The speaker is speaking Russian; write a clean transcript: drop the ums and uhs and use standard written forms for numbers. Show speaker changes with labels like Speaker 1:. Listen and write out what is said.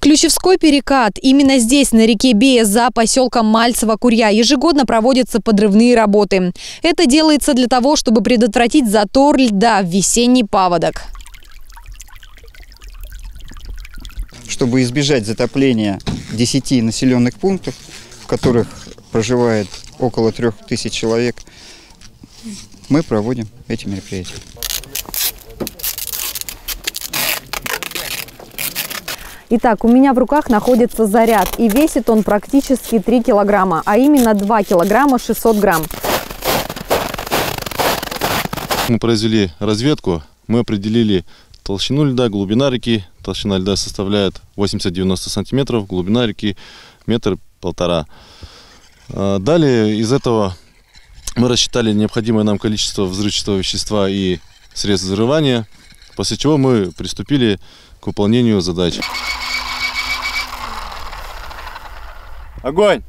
Speaker 1: Ключевской перекат. Именно здесь, на реке Бея, за поселком Мальцево-Курья, ежегодно проводятся подрывные работы. Это делается для того, чтобы предотвратить затор льда в весенний паводок.
Speaker 2: Чтобы избежать затопления 10 населенных пунктов, в которых проживает около 3000 человек, мы проводим эти мероприятия.
Speaker 1: Итак, у меня в руках находится заряд, и весит он практически 3 килограмма, а именно 2 килограмма 600 грамм.
Speaker 3: Мы произвели разведку, мы определили толщину льда, глубина реки. Толщина льда составляет 80-90 сантиметров, глубина реки 1–1,5 метра. Далее из этого мы рассчитали необходимое нам количество взрывчатого вещества и средств взрывания, после чего мы приступили к выполнению задач. Огонь!